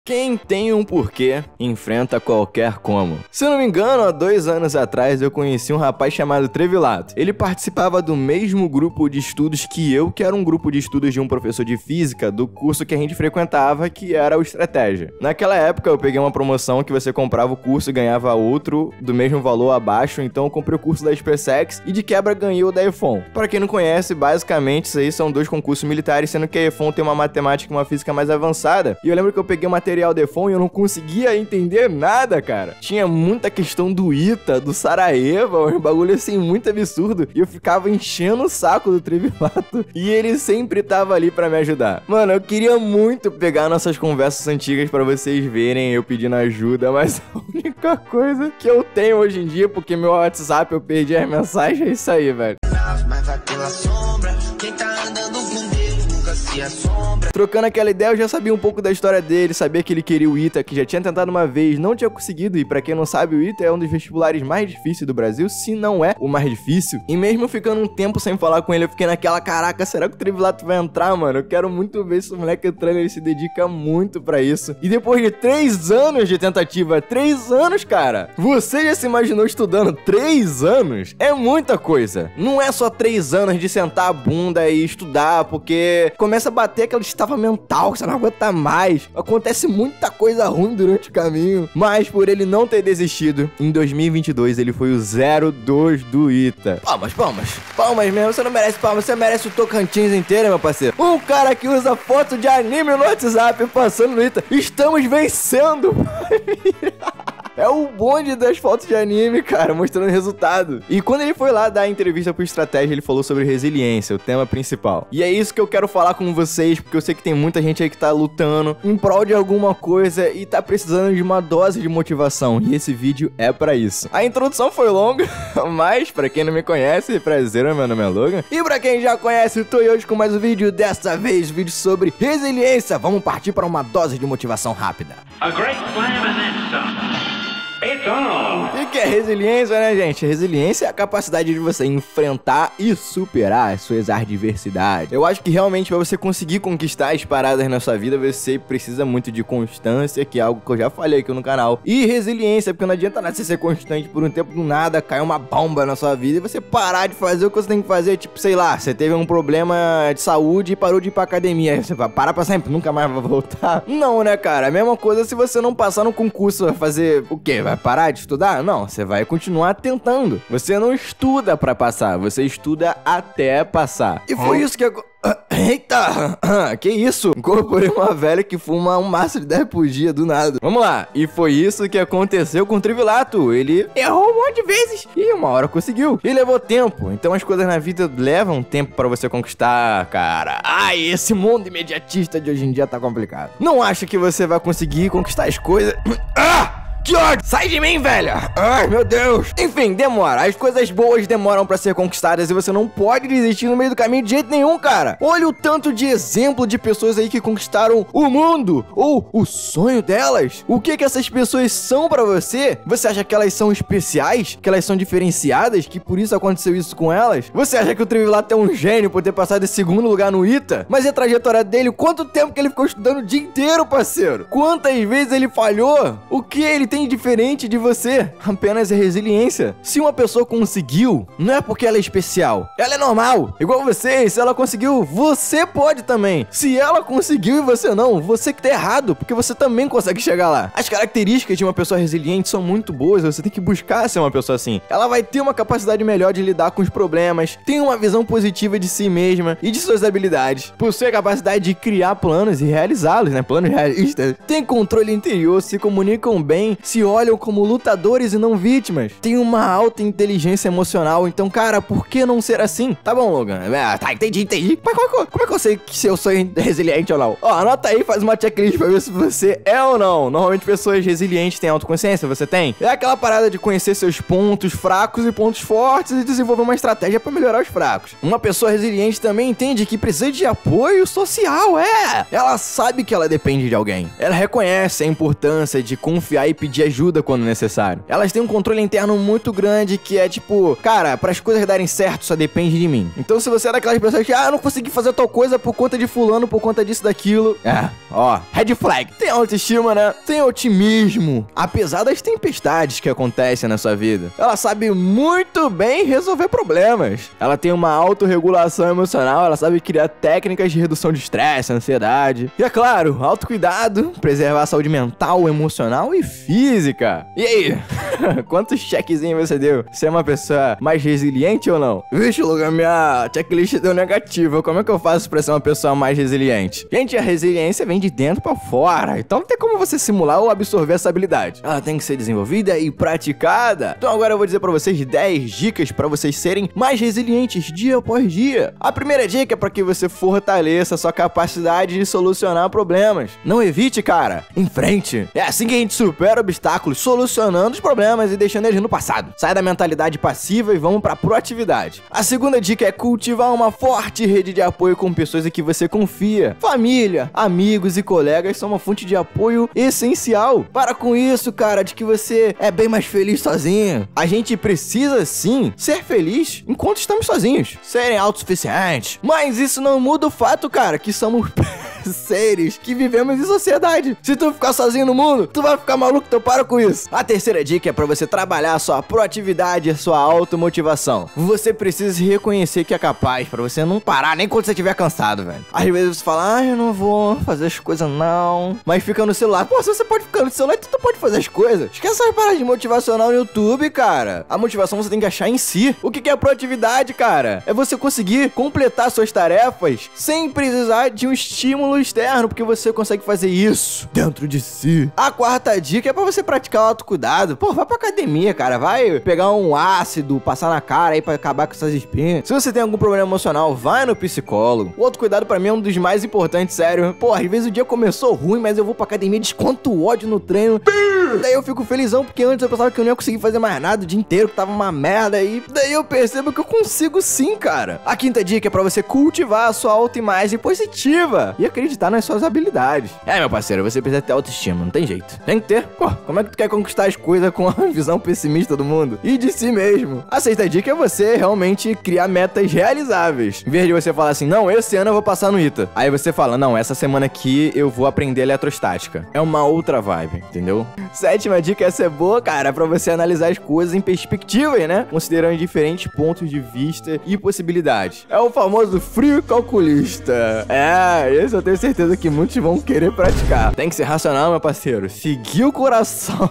Quem tem um porquê, enfrenta qualquer como. Se eu não me engano, há 2 anos atrás eu conheci um rapaz chamado Trevilato. Ele participava do mesmo grupo de estudos que era um grupo de estudos de um professor de física do curso que a gente frequentava, que era o Estratégia. Naquela época eu peguei uma promoção que você comprava o curso e ganhava outro do mesmo valor abaixo, então eu comprei o curso da SpaceX e de quebra ganhei o da EFON. Para quem não conhece, basicamente isso aí são 2 concursos militares, sendo que a EFON tem uma matemática e uma física mais avançada. E eu lembro que eu peguei o material de EFON e eu não conseguia entender nada, cara. Tinha muita questão do ITA, do Sarajevo, um bagulho assim muito absurdo. E eu ficava enchendo o saco do Trevilato e ele sempre tava ali pra me ajudar. Mano, eu queria muito pegar nossas conversas antigas pra vocês verem eu pedindo ajuda, mas a única coisa que eu tenho hoje em dia, porque meu WhatsApp eu perdi as mensagens, é isso aí, velho. Mas vai pela sombra, quem tá andando com Deus nunca se assombra. Trocando aquela ideia, eu já sabia um pouco da história dele, sabia que ele queria o ITA, que já tinha tentado uma vez, não tinha conseguido, e pra quem não sabe, o ITA é um dos vestibulares mais difíceis do Brasil, se não é o mais difícil. E mesmo ficando um tempo sem falar com ele, eu fiquei naquela, caraca, será que o Trevilato vai entrar, mano? Eu quero muito ver esse moleque entrando, ele se dedica muito pra isso. E depois de 3 anos de tentativa, 3 anos, cara, você já se imaginou estudando 3 anos? É muita coisa. Não é só 3 anos de sentar a bunda e estudar, porque começa a bater aquela estafa mental, que você não aguenta mais. Acontece muita coisa ruim durante o caminho. Mas por ele não ter desistido, em 2022 ele foi o 02 do ITA. Palmas mesmo, você não merece palmas, você merece o Tocantins inteiro, meu parceiro. Um cara que usa foto de anime no WhatsApp passando no ITA. Estamos vencendo, É o bonde das fotos de anime, cara, mostrando o resultado. E quando ele foi lá dar a entrevista pro Estratégia, ele falou sobre resiliência, o tema principal. E é isso que eu quero falar com vocês, porque eu sei que tem muita gente aí que tá lutando em prol de alguma coisa e tá precisando de uma dose de motivação. E esse vídeo é pra isso. A introdução foi longa, mas pra quem não me conhece, prazer, meu nome é Logan. E pra quem já conhece, eu tô hoje com mais um vídeo, dessa vez vídeo sobre resiliência. Vamos partir para uma dose de motivação rápida. A great slam and then some. It's on! E que é resiliência, né, gente? Resiliência é a capacidade de você enfrentar e superar as suas adversidades. Eu acho que realmente pra você conseguir conquistar as paradas na sua vida, você precisa muito de constância, que é algo que eu já falei aqui no canal. E resiliência, porque não adianta nada você ser constante por um tempo, do nada cai uma bomba na sua vida e você parar de fazer o que você tem que fazer. Tipo, sei lá, você teve um problema de saúde e parou de ir pra academia. Aí você vai parar pra sempre, nunca mais vai voltar. Não, né, cara? A mesma coisa se você não passar no concurso, vai fazer o quê? Vai parar de estudar? Não, você vai continuar tentando. Você não estuda pra passar, você estuda até passar. E foi isso que Eita! Que isso? Incorporei uma velha que fuma um maço de 10 por dia, do nada. Vamos lá. E foi isso que aconteceu com o Trevilato. Ele errou um monte de vezes e uma hora conseguiu. E levou tempo. Então as coisas na vida levam tempo pra você conquistar, cara. Ai, esse mundo imediatista de hoje em dia tá complicado. Não acha que você vai conseguir conquistar as coisas... Que ódio! Sai de mim, velha! Ai, meu Deus! Enfim, demora. As coisas boas demoram pra ser conquistadas e você não pode desistir no meio do caminho de jeito nenhum, cara. Olha o tanto de exemplo de pessoas aí que conquistaram o mundo ou o sonho delas. O que essas pessoas são pra você? Você acha que elas são especiais? Que elas são diferenciadas? Que por isso aconteceu isso com elas? Você acha que o Trevilato é um gênio por ter passado em 2º lugar no ITA? Mas e a trajetória dele? Quanto tempo que ele ficou estudando o dia inteiro, parceiro? Quantas vezes ele falhou? O que ele tem diferente de você? Apenas a resiliência. Se uma pessoa conseguiu, não é porque ela é especial. Ela é normal, igual você. Se ela conseguiu, você pode também. Se ela conseguiu e você não, você que tá errado, porque você também consegue chegar lá. As características de uma pessoa resiliente são muito boas, você tem que buscar ser uma pessoa assim. Ela vai ter uma capacidade melhor de lidar com os problemas, tem uma visão positiva de si mesma e de suas habilidades, possui a capacidade de criar planos e realizá-los, né? Planos realistas. Tem controle interior, se comunicam bem, se olham como lutadores e não vítimas. Tem uma alta inteligência emocional. Então, cara, por que não ser assim? Tá bom, Logan. Tá, entendi. Mas como é que eu sei se eu sou resiliente ou não? Ó, anota aí, faz uma checklist pra ver se você é ou não. Normalmente pessoas resilientes têm autoconsciência, você tem? É aquela parada de conhecer seus pontos fracos e pontos fortes e desenvolver uma estratégia pra melhorar os fracos. Uma pessoa resiliente também entende que precisa de apoio social, Ela sabe que ela depende de alguém. Ela reconhece a importância de confiar e pedir pedir ajuda quando necessário. Elas têm um controle interno muito grande que é tipo, cara, para as coisas darem certo só depende de mim. Então se você é daquelas pessoas que, eu não consegui fazer tal coisa por conta de fulano, por conta disso, daquilo, red flag. Tem autoestima, né? Tem otimismo. Apesar das tempestades que acontecem na sua vida, ela sabe muito bem resolver problemas. Ela tem uma autorregulação emocional, ela sabe criar técnicas de redução de estresse, ansiedade. E é claro, autocuidado, preservar a saúde mental, emocional e física. E aí? Quantos chequezinhos você deu? Você é uma pessoa mais resiliente ou não? Vixe, Logan, minha checklist deu negativa. Como é que eu faço pra ser uma pessoa mais resiliente? Gente, a resiliência vem de dentro pra fora. Então não tem como você simular ou absorver essa habilidade. Ela tem que ser desenvolvida e praticada. Então agora eu vou dizer pra vocês 10 dicas pra vocês serem mais resilientes dia após dia. A primeira dica é pra que você fortaleça a sua capacidade de solucionar problemas. Não evite, cara. Enfrente. É assim que a gente supera obstáculos, solucionando os problemas e deixando eles no passado. Sai da mentalidade passiva e vamos pra proatividade. A segunda dica é cultivar uma forte rede de apoio com pessoas em que você confia. Família, amigos e colegas são uma fonte de apoio essencial. Para com isso, cara, de que você é bem mais feliz sozinho. A gente precisa, sim, ser feliz enquanto estamos sozinhos. Serem autossuficientes. Mas isso não muda o fato, cara, que somos seres que vivemos em sociedade. Se tu ficar sozinho no mundo, tu vai ficar maluco, então para com isso. A terceira dica é pra você trabalhar a sua proatividade e a sua automotivação. Você precisa se reconhecer que é capaz, pra você não parar nem quando você estiver cansado, velho. Às vezes você fala, eu não vou fazer as coisas não, mas fica no celular. Pô, se você pode ficar no celular, tu pode fazer as coisas. Esquece essas paradas de motivacional no YouTube, cara. A motivação você tem que achar em si. O que é proatividade, cara? É você conseguir completar suas tarefas sem precisar de um estímulo externo, porque você consegue fazer isso dentro de si. A quarta dica é pra você praticar o autocuidado. Pô, vai pra academia, cara. Vai pegar um ácido, passar na cara aí pra acabar com essas espinhas. Se você tem algum problema emocional, vai no psicólogo. O autocuidado pra mim é um dos mais importantes, sério. Pô, às vezes o dia começou ruim, mas eu vou pra academia, desconto o ódio no treino. Daí eu fico felizão, porque antes eu pensava que eu não ia conseguir fazer mais nada o dia inteiro, que tava uma merda. E daí eu percebo que eu consigo sim, cara. A quinta dica é pra você cultivar a sua autoimagem positiva e acreditar nas suas habilidades. Meu parceiro, você precisa ter autoestima, não tem jeito. Tem que ter. Pô, como é que tu quer conquistar as coisas com a visão pessimista do mundo? E de si mesmo. A sexta dica é você realmente criar metas realizáveis. Em vez de você falar assim, não, esse ano eu vou passar no ITA. Aí você fala, não, essa semana aqui eu vou aprender eletrostática. É uma outra vibe, entendeu? Sétima dica, essa é boa, cara, pra você analisar as coisas em perspectivas, né? Considerando diferentes pontos de vista e possibilidades. É o famoso frio calculista. Esse eu tenho certeza que muitos vão querer praticar. Tem que ser racional, meu parceiro. Seguir o coração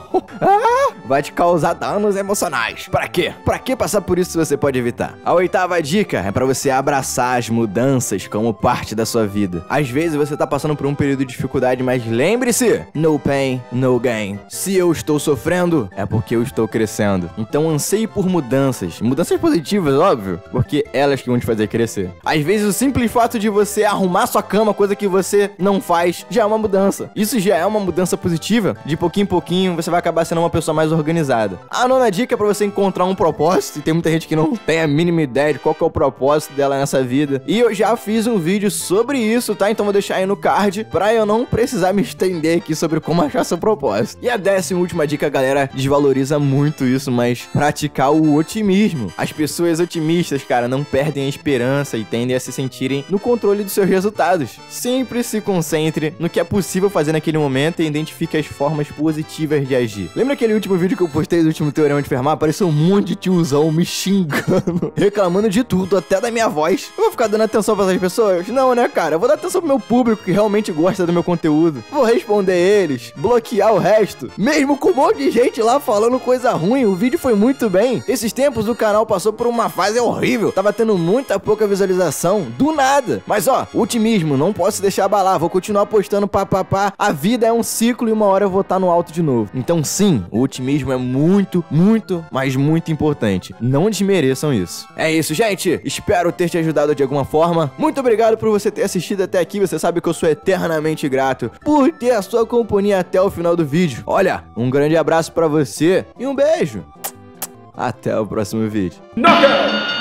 vai te causar danos emocionais. Pra quê? Pra que passar por isso se você pode evitar? A oitava dica é pra você abraçar as mudanças como parte da sua vida. Às vezes você tá passando por um período de dificuldade, mas lembre-se, no pain, no gain. Se eu estou sofrendo, é porque eu estou crescendo. Então anseie por mudanças. Mudanças positivas, óbvio, porque elas que vão te fazer crescer. Às vezes o simples fato de você arrumar sua cama, coisa que você não faz, já é uma mudança. Isso já é uma mudança positiva. De pouquinho em pouquinho, você vai acabar sendo uma pessoa mais organizada. A nona dica é pra você encontrar um propósito. E tem muita gente que não tem a mínima ideia de qual que é o propósito dela nessa vida. E eu já fiz um vídeo sobre isso, tá? Então vou deixar aí no card pra eu não precisar me estender aqui sobre como achar seu propósito. E a 10ª e última dica, galera, desvaloriza muito isso, mas praticar o otimismo. As pessoas otimistas, cara, não perdem a esperança e tendem a se sentirem no controle dos seus resultados. Sempre se concentre no que é possível fazer naquele momento e identifique as formas positivas de agir. Lembra aquele último vídeo que eu postei do último Teorema de Fermat? Apareceu um monte de tiozão me xingando, reclamando de tudo, até da minha voz. Eu vou ficar dando atenção pra essas pessoas? Não, né, cara? Eu vou dar atenção pro meu público que realmente gosta do meu conteúdo. Vou responder eles, bloquear o resto. Mesmo com um monte de gente lá falando coisa ruim, o vídeo foi muito bem. Esses tempos o canal passou por uma fase horrível. Tava tendo muita pouca visualização, do nada. Mas ó, otimismo, não posso deixar abalar. Vou continuar postando papapá. A vida é um ciclo e uma hora eu vou estar no alto de novo. Então sim, o otimismo é muito, mas muito importante. Não desmereçam isso. É isso, gente. Espero ter te ajudado de alguma forma. Muito obrigado por você ter assistido até aqui. Você sabe que eu sou eternamente grato por ter a sua companhia até o final do vídeo. Olha, um grande abraço pra você e um beijo. Até o próximo vídeo. Knockout!